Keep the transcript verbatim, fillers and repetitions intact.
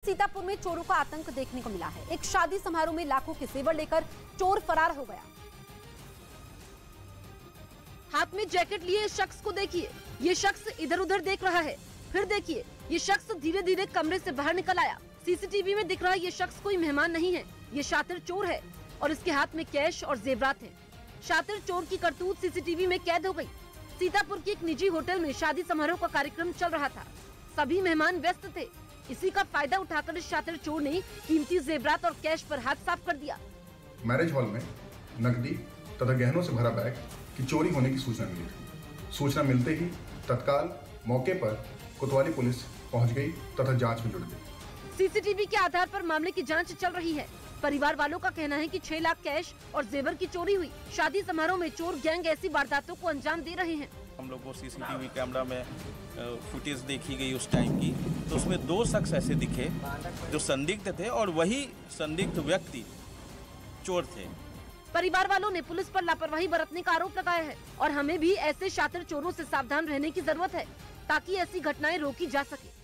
सीतापुर में चोरों का आतंक देखने को मिला है। एक शादी समारोह में लाखों के जेवर लेकर चोर फरार हो गया। हाथ में जैकेट लिए शख्स को देखिए, ये शख्स इधर उधर देख रहा है। फिर देखिए, ये शख्स धीरे धीरे कमरे से बाहर निकल आया। सीसीटीवी में दिख रहा ये शख्स कोई मेहमान नहीं है, ये शातिर चोर है और इसके हाथ में कैश और जेवरात हैं। शातिर चोर की करतूत सीसीटीवी में कैद हो गई। सीतापुर की एक निजी होटल में शादी समारोह का कार्यक्रम चल रहा था। सभी मेहमान व्यस्त थे। इसी का फायदा उठाकर इस शातिर चोर ने कीमती जेवरात और कैश पर हाथ साफ कर दिया। मैरिज हॉल में नकदी तथा गहनों से भरा बैग की चोरी होने की सूचना मिली थी। सूचना मिलते ही तत्काल मौके पर कोतवाली पुलिस पहुंच गई तथा जांच में जुट गई। सीसीटीवी के आधार पर मामले की जांच चल रही है। परिवार वालों का कहना है कि छह लाख कैश और जेवर की चोरी हुई। शादी समारोह में चोर गैंग ऐसी वारदातों को अंजाम दे रहे हैं। हम लोग को सीसीटीवी कैमरा में फुटेज देखी गई उस टाइम की, तो उसमें दो शख्स ऐसे दिखे जो संदिग्ध थे और वही संदिग्ध व्यक्ति चोर थे। परिवार वालों ने पुलिस पर लापरवाही बरतने का आरोप लगाया है और हमें भी ऐसे शातिर चोरों से सावधान रहने की जरूरत है ताकि ऐसी घटनाएं रोकी जा सके।